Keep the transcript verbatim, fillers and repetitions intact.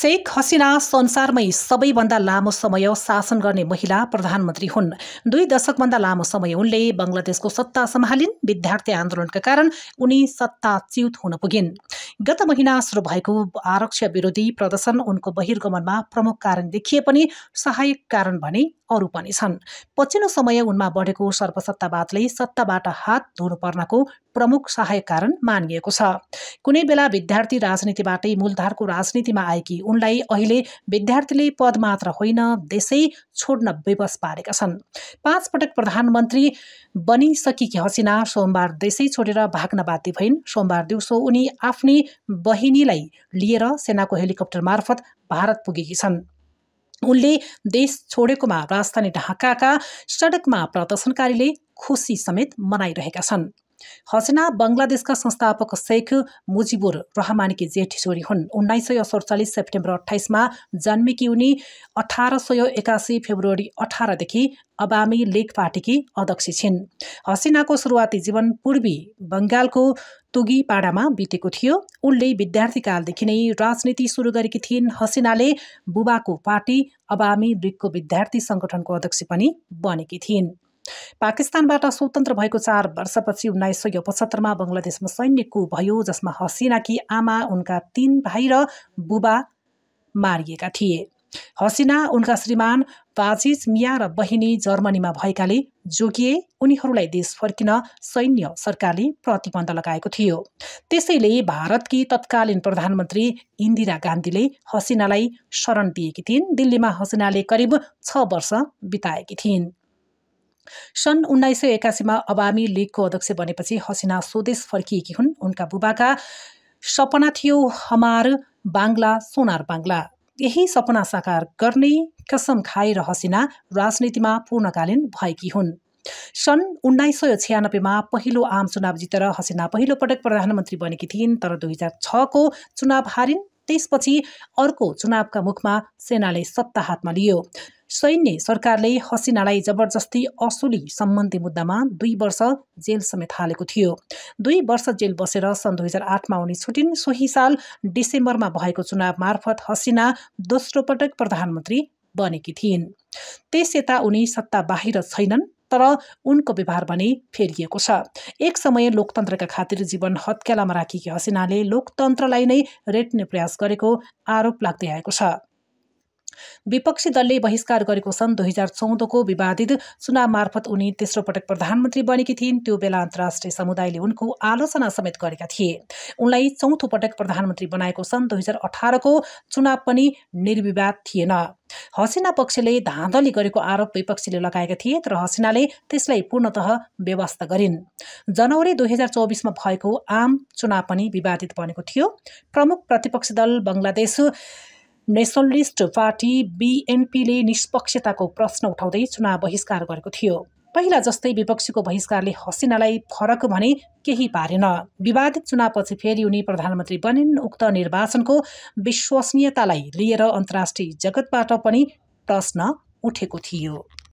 शेख हसिना संसारमै सबैभन्दा लामो समय शासन गर्ने महिला प्रधानमन्त्री हुन्। दुई दशकभन्दा लामो समय उनले बङ्गलादेशको सत्ता सम्हालिन्। विद्यार्थी आन्दोलनका कारण उनी सत्ताच्युत हुन पुगिन्। गत महिना सुरु भएको आरक्ष विरोधी प्रदर्शन उनको बहिर्गमनमा प्रमुख कारण देखिए पनि सहायक कारण भने अरू पनि छन्। पछिल्लो समय उनमा बढेको सर्वसत्तावादले सत्ताबाट हात धुनु पर्नको प्रमुख सहायक कारण मानिएको छ। कुनै बेला विद्यार्थी राजनीतिबाटै मूलधारको राजनीतिमा आएकी उनलाई अहिले विद्यार्थीले पद मात्र होइन देशै छोड्न विवश पारेका छन्। पाँच पटक प्रधानमन्त्री बनिसकेकी हसिना सोमबार देशै छोडेर भाग्न बाध्य भइन्। सोमबार दिउँसो उनी आफ्नी बहिनीलाई लिएर सेनाको हेलिकप्टर मार्फत भारत पुगेकी छन्। उनले देश छोडेकोमा राजधानी ढाकाका सडकमा प्रदर्शनकारीले खुसी समेत मनाइरहेका छन्। हसिना बङ्गलादेशका संस्थापक शेख मुजिबुर रहमानीकी जेठी छोरी हुन्। उन्नाइस सय सडचालिस सेप्टेम्बर अठाइसमा जन्मेकी उनी अठार सय एकासी फेब्रुअरी अठारदेखि अवामी लीग पार्टीकी अध्यक्ष छिन्। हसिनाको सुरुवाती जीवन पूर्वी बङ्गालको तुगीपाडामा बितेको थियो। उनले विद्यार्थीकालदेखि नै राजनीति सुरु गरेकी थिइन्। हसिनाले बुबाको पार्टी अवामी लीगको विद्यार्थी सङ्गठनको अध्यक्ष पनि बनेकी थिइन्। पाकिस्तानबाट स्वतन्त्र भएको चार वर्षपछि उन्नाइस सय पचहत्तरमा बङ्गलादेशमा सैन्य कु भयो, जसमा हसिनाकी आमा, उनका तीन भाइ र बुबा मारिएका थिए। हसिना, उनका श्रीमान वाजिज मिया र बहिनी जर्मनीमा भएकाले जोगिए। उनीहरूलाई देश फर्किन सैन्य सरकारले प्रतिबन्ध लगाएको थियो। त्यसैले भारतकी तत्कालीन प्रधानमन्त्री इन्दिरा गान्धीले हसिनालाई शरण दिएकी थिइन्। दिल्लीमा हसिनाले करिब छ वर्ष बिताएकी थिइन्। सन् उन्नाइस सय एकासीमा अवामी लीगको अध्यक्ष बनेपछि हसिना स्वदेश फर्किएकी हुन्। उनका बुबाका सपना थियो हमार बाङ्ला सोनार बाङ्ला। यही सपना साकार गर्ने कसम खाएर हसिना राजनीतिमा पूर्णकालीन भएकी हुन्। सन् उन्नाइस सय छ्यानब्बेमा पहिलो आम चुनाव जितेर हसिना पहिलो पटक प्रधानमन्त्री बनेकी थिइन्, तर दुई हजार छको चुनाव हारिन्। त्यसपछि अर्को चुनावका मुखमा सेनाले सत्ता हातमा लियो। सैन्य सरकारले हसिनालाई जबरजस्ती असुली सम्बन्धी मुद्दामा दुई वर्ष जेल समेत हालेको थियो। दुई वर्ष जेल बसेर सन् दुई हजार आठमा उनी छुटिन्। सोही साल डिसेम्बरमा भएको चुनाव मार्फत हसिना दोस्रो पटक प्रधानमन्त्री बनेकी थिइन्। त्यस यता उनी सत्ता बाहिर छैनन्, तर उनको व्यवहार भने फेरिएको छ। एक समय लोकतन्त्रका खातिर जीवन हत्केलामा राखेकी हसिनाले लोकतन्त्रलाई नै रेट्ने प्रयास गरेको आरोप लाग्दै आएको छ। विपक्षी दलले बहिष्कार गरेको सन् दुई हजार चौधको विवादित चुनाव मार्फत उनी तेस्रो पटक प्रधानमन्त्री बनेकी थिइन्। त्यो बेला अन्तर्राष्ट्रिय समुदायले उनको आलोचना समेत गरेका थिए। उनलाई चौथो पटक प्रधानमन्त्री बनाएको सन् दुई हजार अठारको चुनाव पनि निर्विवाद थिएन। हसिना पक्षले धाँधली गरेको आरोप विपक्षीले लगाएका थिए, तर हसिनाले त्यसलाई पूर्णतः बेवास्ता गरिन्। जनवरी दुई हजार चौबिसमा भएको आम चुनाव पनि विवादित बनेको थियो। प्रमुख प्रतिपक्षी दल बङ्गलादेश नेसनलिस्ट पार्टी बिएनपीले निष्पक्षताको प्रश्न उठाउँदै चुनाव बहिष्कार गरेको थियो। पहिला जस्तै विपक्षीको बहिष्कारले हसिनालाई फरक भने केही पारेन। विवादित चुनावपछि फेरि उनी प्रधानमन्त्री बनिन्। उक्त निर्वाचनको विश्वसनीयतालाई लिएर अन्तर्राष्ट्रिय जगतबाट पनि प्रश्न उठेको थियो।